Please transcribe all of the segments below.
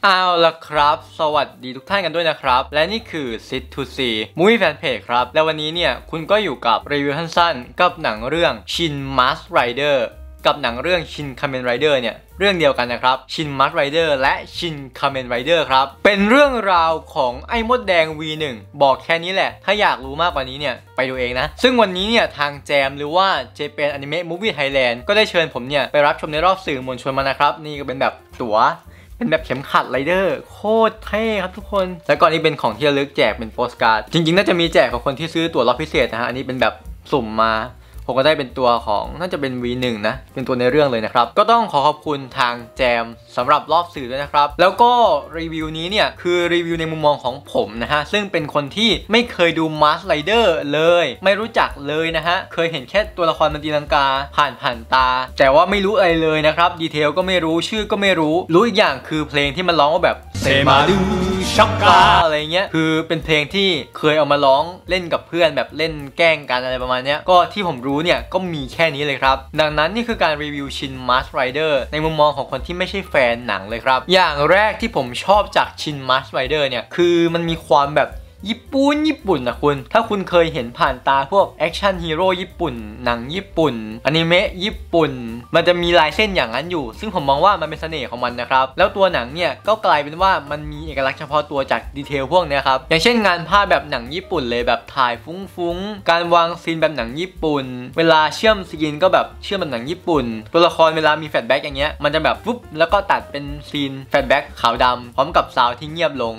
เอาละครับสวัสดีทุกท่านกันด้วยนะครับและนี่คือ Sit to See Movie Fan Page ครับและวันนี้เนี่ยคุณก็อยู่กับรีวิวสั้นๆกับหนังเรื่อง Shin Mask Rider กับหนังเรื่อง Shin Kamen Rider เนี่ยเรื่องเดียวกันนะครับ Shin Mask Rider และ Shin Kamen Rider ครับเป็นเรื่องราวของไอ้มดแดง V1 บอกแค่นี้แหละถ้าอยากรู้มากกว่านี้เนี่ยไปดูเองนะซึ่งวันนี้เนี่ยทางแจมหรือว่า Japan Anime Movie Thailand ก็ได้เชิญผมเนี่ยไปรับชมในรอบสื่อมวลชนมานะครับนี่ก็เป็นแบบตั๋วเป็นแบบเข็มขัดไรเดอร์โคตรเท่ครับทุกคนแล้วก่อนนี้เป็นของที่ระลึกแจกเป็นโปสการ์ดจริงๆน่าจะมีแจกของคนที่ซื้อตั๋วรอบพิเศษนะฮะอันนี้เป็นแบบสุ่มมาผมก็ได้เป็นตัวของน่าจะเป็น V1 นะเป็นตัวในเรื่องเลยนะครับก็ต้องขอบคุณทางแจมสำหรับรอบสื่อด้วยนะครับแล้วก็รีวิวนี้เนี่ยคือรีวิวในมุมมองของผมนะฮะซึ่งเป็นคนที่ไม่เคยดู Mask Rider เลยไม่รู้จักเลยนะฮะเคยเห็นแค่ตัวละครมันตีลังกาผ่านตาแต่ว่าไม่รู้อะไรเลยนะครับดีเทลก็ไม่รู้ชื่อก็ไม่รู้อีกอย่างคือเพลงที่มันร้องว่าแบบเซมาดูช็อกกาอะไรเงี้ยคือเป็นเพลงที่เคยเอามาร้องเล่นกับเพื่อนแบบเล่นแกล้งกันอะไรประมาณเนี้ยก็ที่ผมรู้เนี่ยก็มีแค่นี้เลยครับดังนั้นนี่คือการรีวิวชิน Mask Rider ในมุมมองของคนที่ไม่ใช่แฟนหนังเลยครับอย่างแรกที่ผมชอบจากชิน Mask Rider เนี่ยคือมันมีความแบบญี่ปุ่นนะคุณถ้าคุณเคยเห็นผ่านตาพวกแอคชั่นฮีโร่ญี่ปุ่นหนังญี่ปุ่นอนิเมะญี่ปุ่นมันจะมีลายเส้นอย่างนั้นอยู่ซึ่งผมมองว่ามันเป็นเสน่ห์ของมันนะครับแล้วตัวหนังเนี่ยก็กลายเป็นว่ามันมีเอกลักษณ์เฉพาะตัวจากดีเทลพวกนี้ครับอย่างเช่นงานภาพแบบหนังญี่ปุ่นเลยแบบถ่ายฟุ้งๆการวางซีนแบบหนังญี่ปุ่นเวลาเชื่อมซีนก็แบบเชื่อมแบบหนังญี่ปุ่นตัวละครเวลามีแฟลชแบ็กอย่างเงี้ยมันจะแบบปุ๊บแล้วก็ตัดเป็นซีนแฟลชแบ็กขาวดำพร้อมกับซาวด์ที่เงียบลง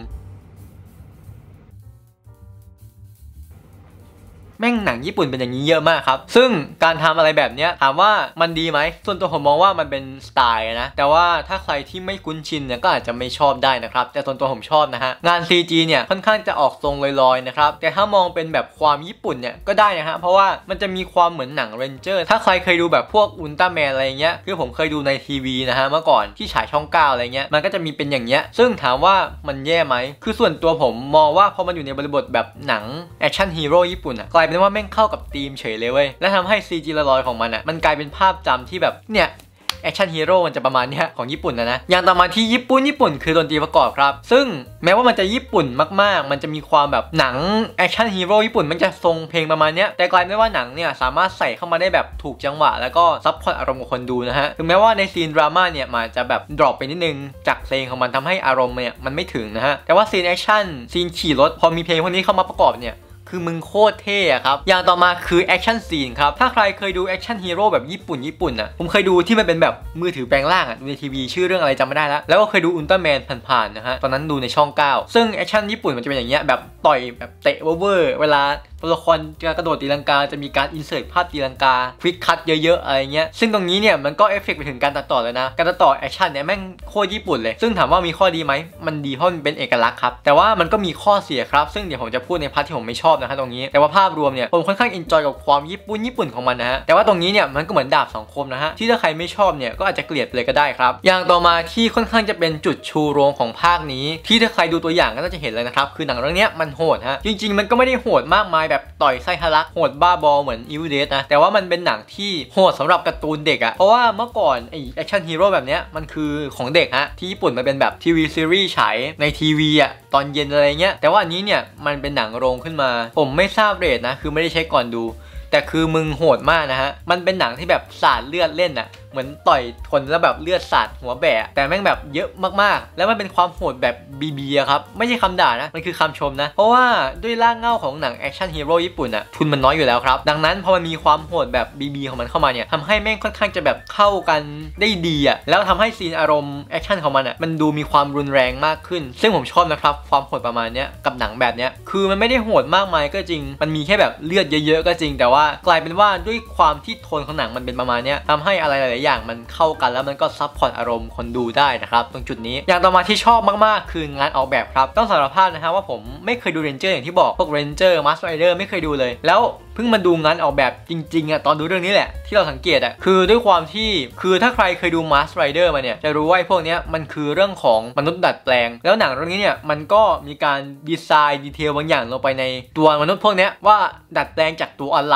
แม่งหนังญี่ปุ่นเป็นอย่างนี้เยอะมากครับซึ่งการทำอะไรแบบนี้ถามว่ามันดีไหมส่วนตัวผมมองว่ามันเป็นสไตล์นะแต่ว่าถ้าใครที่ไม่คุ้นชินเนี่ยก็อาจจะไม่ชอบได้นะครับแต่ส่วนตัวผมชอบนะฮะงาน CG เนี่ยค่อนข้างจะออกทรงลอยๆนะครับแต่ถ้ามองเป็นแบบความญี่ปุ่นเนี่ยก็ได้นะฮะเพราะว่ามันจะมีความเหมือนหนังเรนเจอร์ถ้าใครเคยดูแบบพวกอุลตร้าแมนอะไรเงี้ยคือผมเคยดูในทีวีนะฮะเมื่อก่อนที่ฉายช่อง9อะไรเงี้ยมันก็จะมีเป็นอย่างเงี้ยซึ่งถามว่ามันแย่ไหมคือส่วนตัวผมมองว่าพอมันอยู่ในบริบทแบบหนังแอคชั่นฮีโร่ญี่ปุ่นอะเป็นว่าแม่งเข้ากับธีมเฉยเลยเว้ยและทำให้ CG ลอยๆของมันอ่ะมันกลายเป็นภาพจำที่แบบเนี่ยแอคชั่นฮีโร่มันจะประมาณนี้ของญี่ปุ่นนะอย่างต่อมาที่ญี่ปุ่นคือดนตรีประกอบครับซึ่งแม้ว่ามันจะญี่ปุ่นมากๆมันจะมีความแบบหนังแอคชั่นฮีโร่ญี่ปุ่นมันจะทรงเพลงประมาณนี้แต่กลายเป็นว่าหนังเนี่ยสามารถใส่เข้ามาได้แบบถูกจังหวะแล้วก็ซับพอร์ตอารมณ์ของคนดูนะฮะถึงแม้ว่าในซีนดราม่าเนี่ยมันจะแบบดรอปไปนิดนึงจากเพลงของมันทำให้อารมณ์เนี่ยมันไม่ถึงนะฮะแต่ว่าซีนแอคชั่นซีนขี่รถพอมีเพลงพวกนี้เข้ามาประกอบเนี่ยคือมึงโคตรเท่ครับอย่างต่อมาคือแอคชั่นซีนครับถ้าใครเคยดูแอคชั่นฮีโร่แบบญี่ปุ่นอ่ะผมเคยดูที่มันเป็นแบบมือถือแปลงร่างอ่ะดูในทีวีชื่อเรื่องอะไรจำไม่ได้แล้วก็เคยดูอุลตร้าแมนผ่านๆนะฮะตอนนั้นดูในช่อง9ซึ่งแอคชั่นญี่ปุ่นมันจะเป็นอย่างเงี้ยแบบต่อยแบบเตะเวอร์เวลาตัวละครจะกระโดดตีลังกาจะมีการอินเสิร์ตภาพตีลังกาควิกคัทเยอะๆอะไรเงี้ยซึ่งตรงนี้เนี่ยมันก็เอฟเฟกต์ไปถึงการตัดต่อเลยนะการตัดต่อแอคชั่นเนี่ยแม่งโคตรญี่ปุ่นเลยซึ่งถามว่ามีข้อดีไหมมันดีเพราะมันเป็นเอกลักษณ์ครับแต่ว่ามันก็มีข้อเสียครับซึ่งเดี๋ยวผมจะพูดในพาร์ทที่ผมไม่ชอบนะฮะตรงนี้แต่ว่าภาพรวมเนี่ยผมค่อนข้างอินจอยกับความญี่ปุ่นของมันนะฮะแต่ว่าตรงนี้เนี่ยมันก็เหมือนดาบสองคมนะฮะที่ถ้าใครไม่ชอบเนี่ยก็อาจจะเกลียดเลยก็ได้ครับอย่างต่อมาที่ค่อนข้างจะเป็นจุดชูโรงของภาคนี้ที่ถ้าใครดูตัวอย่างก็น่าจะเห็นเลยนะครับคือหนังเรื่องนี้มันโหดฮะจริงๆมันก็ไม่ได้โหดมากมายแบบต่อยไส้ทะลักโหดบ้าบอเหมือนEvil Deadนะแต่ว่ามันเป็นหนังที่โหดสำหรับการ์ตูนเด็กอะเพราะว่าเมื่อก่อนไอแอคชั่นฮีโร่แบบเนี้ยมันคือของเด็กฮะที่ญี่ปุ่นมันเป็นแบบทีวีซีรีส์ฉายในทีวีอะตอนเย็นอะไรเงี้ยแต่ว่าอันนี้เนี่ยมันเป็นหนังโรงขึ้นมาผมไม่ทราบเรทนะคือไม่ได้เช็คก่อนดูแต่คือมึงโหดมากนะฮะมันเป็นหนังที่แบบสาดเลือดเล่นอะเหมือนต่อยคนแล้วแบบเลือดสาดหัวแบะแต่แม่งแบบเยอะมากๆแล้วมันเป็นความโหดแบบบีครับไม่ใช่คำด่านะมันคือคำชมนะเพราะว่าด้วยร่างเงาของหนังแอคชั่นฮีโร่ญี่ปุ่นอะทุนมันน้อยอยู่แล้วครับดังนั้นพอมันมีความโหดแบบบีของมันเข้ามาเนี่ยทำให้แม่งค่อนข้างจะแบบเข้ากันได้ดีอะแล้วทำให้ซีนอารมณ์แอคชั่นของมันอะมันดูมีความรุนแรงมากขึ้นซึ่งผมชอบนะครับความโหดประมาณเนี้ยกับหนังแบบเนี้ยคือมันไม่ได้โหดมากมายก็จริงมันมีแค่แบบเลือดเยอะๆก็จริงแต่ว่ากลายเป็นว่าด้วยความที่โทนของหนังมันเป็นประมาณเนี้ยทำให้อะไรหลายๆอย่างมันเข้ากันแล้วมันก็ซับพอร์ตอารมณ์คนดูได้นะครับตรงจุดนี้อย่างต่อมาที่ชอบมากๆคืองานออกแบบครับต้องสารภาพนะฮะว่าผมไม่เคยดูเรนเจอร์อย่างที่บอกพวกเรนเจอร์มาสเตอร์ไรเดอร์ไม่เคยดูเลยแล้วเพิ่งมาดูงานออกแบบจริงๆอะตอนดูเรื่องนี้แหละที่เราสังเกตอะคือด้วยความที่คือถ้าใครเคยดู Mask Rider มาเนี่ยจะรู้ว่าพวกนี้มันคือเรื่องของมนุษย์ดัดแปลงแล้วหนังเรื่องนี้เนี่ยมันก็มีการดีไซน์ดีเทลบางอย่างลงไปในตัวมนุษย์พวกนี้ว่าดัดแปลงจากตัวอะไร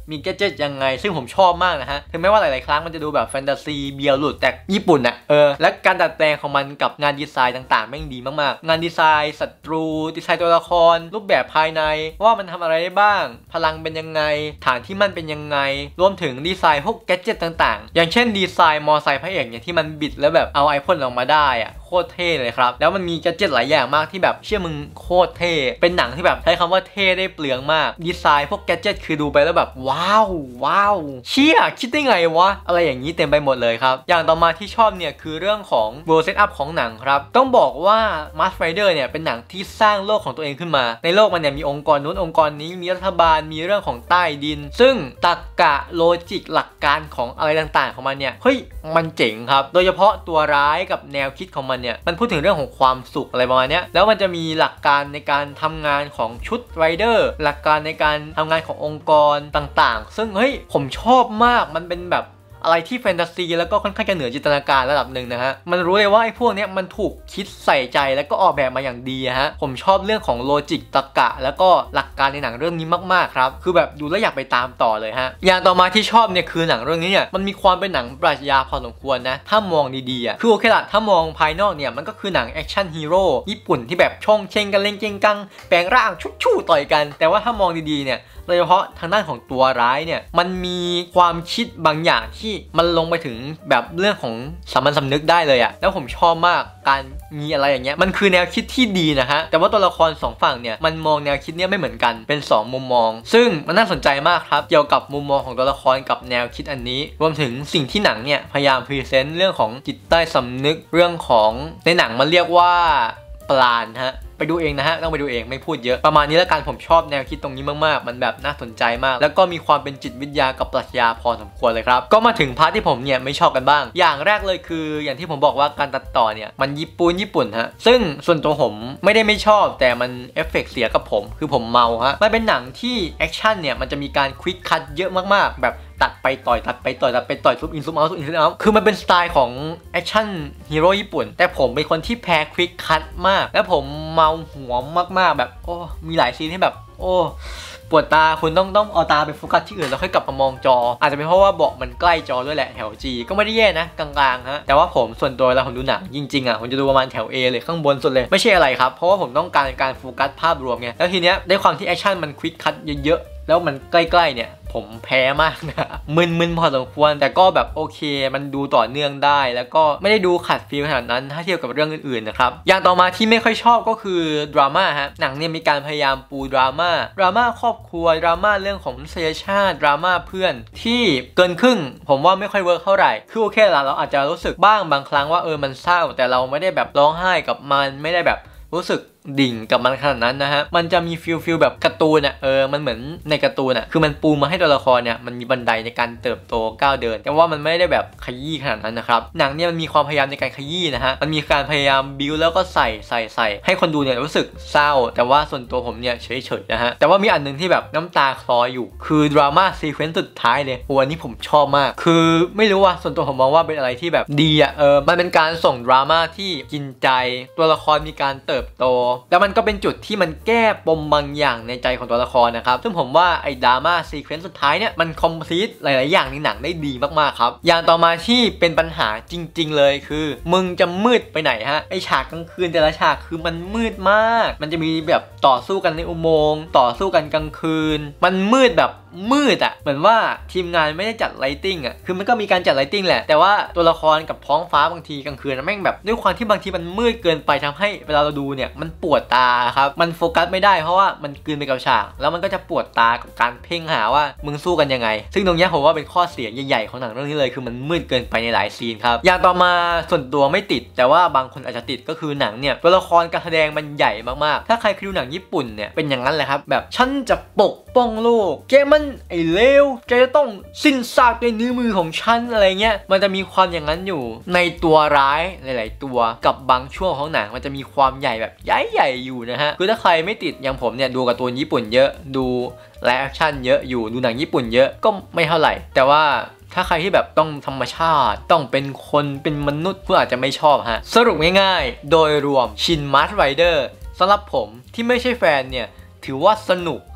มีแกดเจ็ตยังไงซึ่งผมชอบมากนะฮะถึงแม้ว่าหลายๆครั้งมันจะดูแบบแฟนตาซีเบียร์หลุดแต่ญี่ปุ่นน่ะและการดัดแปลงของมันกับงานดีไซน์ต่างๆแม่งดีมากๆงานดีไซน์ศัตรูดีไซน์ตัวละครรูปแบบภายในว่ามันทำอะไรได้บ้างพลังเป็นยังไงฐานที่มันเป็นยังไงรวมถึงดีไซน์พวกแกดเจ็ตต่างๆอย่างเช่นดีไซน์มอไซค์พระเอกเนี่ยที่มันบิดแล้วแบบเอาไอพ่นออกมาได้อะโคตรเท่เลยครับแล้วมันมีแกดเจ็ตหลายอย่างมากที่แบบเชื่อมึงโคตรเท่เป็นหนังที่แบบใช้คำว่าเท่ได้เปลืองมากดีไซน์พวกแกดเจ็ตคือดูไปแล้วแบบว้าวเชี่ยคิดได้ไงวะอะไรอย่างนี้เต็มไปหมดเลยครับอย่างต่อมาที่ชอบเนี่ยคือเรื่องของ world setup ของหนังครับต้องบอกว่า Mask Rider เนี่ยเป็นหนังที่สร้างโลกของตัวเองขึ้นมาในโลกมันเนี่ยมีองค์กรนู้นองค์กรนี้มีรัฐบาลมีเรื่องของใต้ดินซึ่งตรรกะโลจิกหลักการของอะไรต่างๆของมันเนี่ยเฮ้ยมันเจ๋งครับโดยเฉพาะตัวร้ายกับแนวคิดของมันเนี่ยมันพูดถึงเรื่องของความสุขอะไรประมาณนี้แล้วมันจะมีหลักการในการทำงานของชุดไรเดอร์หลักการในการทำงานขององค์กรต่างๆซึ่งเฮ้ยผมชอบมากมันเป็นแบบอะไรที่แฟนตาซีแล้วก็ค่อนข้างจะเหนือจินตนาการระดับหนึ่งนะฮะมันรู้เลยว่าไอ้พวกนี้มันถูกคิดใส่ใจแล้วก็ออกแบบมาอย่างดีฮะผมชอบเรื่องของโลจิกตรรกะแล้วก็หลักการในหนังเรื่องนี้มากๆครับคือแบบดูแล้วอยากไปตามต่อเลยฮะอย่างต่อมาที่ชอบเนี่ยคือหนังเรื่องนี้เนี่ยมันมีความเป็นหนังปรัชญาพอสมควรนะถ้ามองดีๆคือโอเคละถ้ามองภายนอกเนี่ยมันก็คือหนังแอคชั่นฮีโร่ญี่ปุ่นที่แบบช่องเชงกันเล่งเกงกังแปลงร่างชุ่ต่อยกันแต่ว่าถ้ามองดีๆเนี่ยโดยเฉพาะทางด้านของตัวร้ายเนี่ยมันมีความคิดบางอย่างที่มันลงไปถึงแบบเรื่องของสามัญสำนึกได้เลยอะแล้วผมชอบมากการมีอะไรอย่างเงี้ยมันคือแนวคิดที่ดีนะฮะแต่ว่าตัวละคร2ฝั่งเนี่ยมันมองแนวคิดเนี่ยไม่เหมือนกันเป็น2มุมมองซึ่งมันน่าสนใจมากครับเกี่ยวกับมุมมองของตัวละครกับแนวคิดอันนี้รวมถึงสิ่งที่หนังเนี่ยพยายามพรีเซนต์เรื่องของจิตใต้สำนึกเรื่องของในหนังมันเรียกว่าปราณฮะไปดูเองนะฮะต้องไปดูเองไม่พูดเยอะประมาณนี้แล้วกันผมชอบแนวคิดตรงนี้มากๆมันแบบน่าสนใจมากแล้วก็มีความเป็นจิตวิทยากับปรัชญาพอสมควรเลยครับก็มาถึงพาร์ทที่ผมเนี่ยไม่ชอบกันบ้างอย่างแรกเลยคืออย่างที่ผมบอกว่าการตัดต่อเนี่ยมันญี่ปุ่นฮะซึ่งส่วนตัวผมไม่ชอบแต่มันเอฟเฟกต์เสียกับผมคือผมเมาฮะมันเป็นหนังที่แอคชั่นเนี่ยมันจะมีการควิกคัทเยอะมากๆแบบตัดไปต่อยซุปอินซุปเอาคือมันเป็นสไตล์ของแอคชั่นฮีโร่ญี่ปุ่นแต่ผมเป็นคนที่แพ้ควิกคัทมากและผมเมาหัวมากๆแบบโอ้มีหลายซีนที่แบบโอ้ปวดตาคุณต้องเอาตาไปโฟกัสที่อื่นแล้วค่อยกลับมามองจออาจจะเป็นเพราะว่าเบาะมันใกล้จอด้วยแหละแถว G ก็ไม่ได้แย่นะกลางๆฮะแต่ว่าผมส่วนตัวเวลาผมดูหนังจริงๆผมจะดูประมาณแถว A เลยข้างบนสุดเลยไม่ใช่อะไรครับเพราะว่าผมต้องการโฟกัสภาพรวมไงแล้วทีเนี้ยได้ความที่แอคชั่นมันควิกคัทเยอะๆแล้วมันใกล้ๆเนี่ยผมแพ้มากนะมึนพอสมควรแต่ก็แบบโอเคมันดูต่อเนื่องได้แล้วก็ไม่ได้ดูขัดฟีลขนาดนั้นถ้าเทียบกับเรื่องอื่นๆนะครับอย่างต่อมาที่ไม่ค่อยชอบก็คือดราม่าฮะหนังเนี่ยมีการพยายามปูดราม่าครอบครัวดราม่าเรื่องของมนุษยชาติดราม่าเพื่อนที่เกินครึ่งผมว่าไม่ค่อยเวิร์กเท่าไหร่คือโอเคละเราอาจจะรู้สึกบ้างบางครั้งว่ามันเศร้าแต่เราไม่ได้แบบร้องไห้กับมันไม่ได้แบบรู้สึกดิ่งกับมันขนาดนั้นนะฮะมันจะมีฟิลแบบการ์ตูนมันเหมือนในการ์ตูนคือมันปูมาให้ตัวละครเนี่ยมันมีบันไดในการเติบโตก้าวเดินแต่ว่ามันไม่ได้แบบขยี้ขนาดนั้นนะครับหนังเนี่ยมันมีความพยายามในการขยี้นะฮะมันมีการพยายามบิวแล้วก็ใส่ให้คนดูเนี่ยรู้สึกเศร้าแต่ว่าส่วนตัวผมเนี่ยเฉยๆนะฮะแต่ว่ามีอันนึงที่แบบน้ำตาคลออยู่คือดราม่าซีเควนซ์สุดท้ายเลยอันนี้ผมชอบมากคือไม่รู้ว่าส่วนตัวผมมองว่าเป็นอะไรที่แบบดีมันเป็นการส่งดราม่าที่กินใจตัวละครมีการเติบโตแล้วมันก็เป็นจุดที่มันแก้ปมบางอย่างในใจของตัวละครนะครับซึ่งผมว่าไอ้ดราม่าซีเควนซ์สุดท้ายเนี่ยมันคอมพลีทหลายๆอย่างในหนังได้ดีมากๆครับอย่างต่อมาที่เป็นปัญหาจริงๆเลยคือมึงจะมืดไปไหนฮะไอ้ฉากกลางคืนแต่ละฉากคือมันมืดมากมันจะมีแบบต่อสู้กันในอุโมงค์ต่อสู้กันกลางคืนมันมืดแบบมืดเหมือนว่าทีมงานไม่ได้จัดไลติ้งคือมันก็มีการจัดไลติ้งแหละแต่ว่าตัวละครกับท้องฟ้าบางทีกลางคืนแม่งแบบด้วยความที่บางทีมันมืดเกินไปทำให้เวลาเราดูเนี่ยมันปวดตาครับมันโฟกัสไม่ได้เพราะว่ามันกลืนไปกับฉากแล้วมันก็จะปวดตากับการเพ่งหาว่ามึงสู้กันยังไงซึ่งตรงนี้ผมว่าเป็นข้อเสียใหญ่ๆของหนังเรื่องนี้เลยคือมันมืดเกินไปในหลายซีนครับอย่างต่อมาส่วนตัวไม่ติดแต่ว่าบางคนอาจจะติดก็คือหนังเนี่ยตัวละครการแสดงมันใหญ่มากๆถ้าใครเคยดูหนังญี่ปุ่นเนี่ยเป็นอย่างนั้นแหละครับแบบฉันจะปกป้องโลกแกมันไอ้เลวแกจะต้องสิ้นซากด้วยนิ้วมือของฉันอะไรเงี้ยมันจะมีความอย่างนั้นอยู่ในตัวร้ายหลายๆตัวกับบางช่วงของหนังมันจะมีความใหญ่แบบใหญ่อยู่นะฮะคือถ้าใครไม่ติดอย่างผมเนี่ยดูการ์ตูนญี่ปุ่นเยอะดูไลฟ์แอคชั่นเยอะอยู่ดูหนังญี่ปุ่นเยอะก็ไม่เท่าไหร่แต่ว่าถ้าใครที่แบบต้องธรรมชาติต้องเป็นคนเป็นมนุษย์ก็อาจจะไม่ชอบฮะสรุปง่ายๆโดยรวมชินมาร์ทไรเดอร์สำหรับผมที่ไม่ใช่แฟนเนี่ยถือว่าสนุก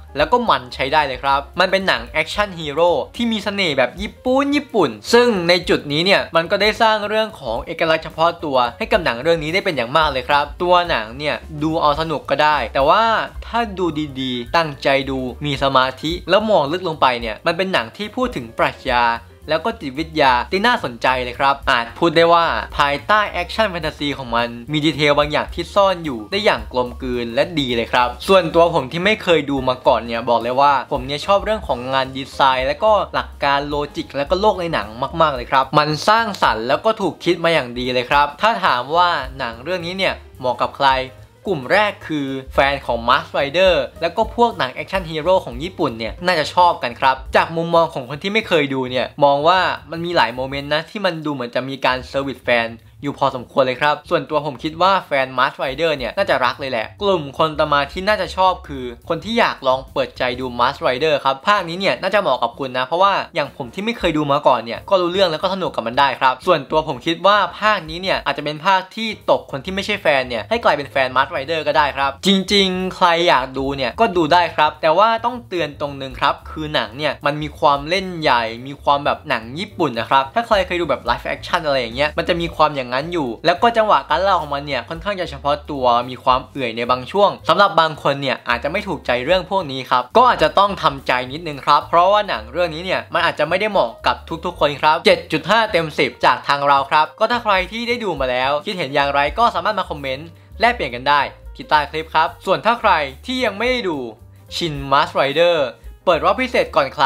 แล้วก็มันใช้ได้เลยครับมันเป็นหนังแอคชั่นฮีโร่ที่มีเสน่ห์แบบญี่ปุ่นซึ่งในจุดนี้เนี่ยมันก็ได้สร้างเรื่องของเอกลักษณ์เฉพาะตัวให้กับหนังเรื่องนี้ได้เป็นอย่างมากเลยครับตัวหนังเนี่ยดูเอาสนุกก็ได้แต่ว่าถ้าดูดีๆตั้งใจดูมีสมาธิแล้วมองลึกลงไปเนี่ยมันเป็นหนังที่พูดถึงปรัชญาแล้วก็จิตวิทยาที่น่าสนใจเลยครับอาจพูดได้ว่าภายใต้แอคชั่นแฟนตาซีของมันมีดีเทลบางอย่างที่ซ่อนอยู่ได้อย่างกลมกลืนและดีเลยครับส่วนตัวผมที่ไม่เคยดูมาก่อนเนี่ยบอกเลยว่าผมเนี่ยชอบเรื่องของงานดีไซน์และก็หลักการโลจิกและก็โลกในหนังมากๆเลยครับมันสร้างสรรค์แล้วก็ถูกคิดมาอย่างดีเลยครับถ้าถามว่าหนังเรื่องนี้เนี่ยเหมาะกับใครกลุ่มแรกคือแฟนของ Mask Rider แล้วก็พวกหนังแอคชั่นฮีโร่ของญี่ปุ่นเนี่ยน่าจะชอบกันครับจากมุมมองของคนที่ไม่เคยดูเนี่ยมองว่ามันมีหลายโมเมนต์นะที่มันดูเหมือนจะมีการเซอร์วิสแฟนอยู่พอสมควรเลยครับส่วนตัวผมคิดว่าแฟน Mask Rider เนี่ยน่าจะรักเลยแหละกลุ่มคนต่อมาที่น่าจะชอบคือคนที่อยากลองเปิดใจดู Mask Rider ครับภาคนี้เนี่ยน่าจะเหมาะกับคุณนะเพราะว่าอย่างผมที่ไม่เคยดูมาก่อนเนี่ยก็รู้เรื่องแล้วก็สนุกกับมันได้ครับส่วนตัวผมคิดว่าภาคนี้เนี่ยอาจจะเป็นภาคที่ตกคนที่ไม่ใช่แฟนเนี่ยให้กลายเป็นแฟน Mask Rider ก็ได้ครับจริงๆใครอยากดูเนี่ยก็ดูได้ครับแต่ว่าต้องเตือนตรงนึงครับคือหนังเนี่ยมันมีความเล่นใหญ่มีความแบบหนังญี่ปุ่นนะครับถ้าใครเคยดูแบบไลฟ์แอคชั่นอะไรอย่างเงี้ยมันจะมีความอย่างนั้นอยู่แล้วก็จังหวะการเล่าของมันเนี่ยค่อนข้างจะเฉพาะตัวมีความเอื่อยในบางช่วงสำหรับบางคนเนี่ยอาจจะไม่ถูกใจเรื่องพวกนี้ครับก็อาจจะต้องทำใจนิดนึงครับเพราะว่าหนังเรื่องนี้เนี่ยมันอาจจะไม่ได้เหมาะกับทุกๆคนครับ 7.5 เต็ม 10 จากทางเราครับก็ถ้าใครที่ได้ดูมาแล้วคิดเห็นอย่างไรก็สามารถมาคอมเมนต์แลกเปลี่ยนกันได้ที่ใต้คลิปครับส่วนถ้าใครที่ยังไม่ได้ดูชิน Mask Rider เปิดรอบพิเศษก่อนใคร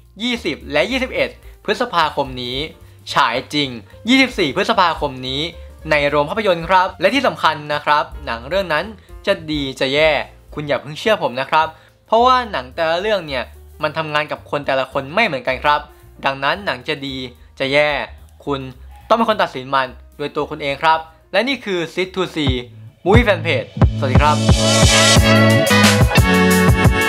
20และ21พฤษภาคมนี้ฉายจริง24พฤษภาคมนี้ในโรงภาพยนตร์ครับและที่สำคัญนะครับหนังเรื่องนั้นจะดีจะแย่คุณอย่าเพิ่งเชื่อผมนะครับเพราะว่าหนังแต่ละเรื่องเนี่ยมันทำงานกับคนแต่ละคนไม่เหมือนกันครับดังนั้นหนังจะดีจะแย่คุณต้องเป็นคนตัดสินมันโดยตัวคุณเองครับและนี่คือ Sit to See Movie Fan Page สวัสดีครับ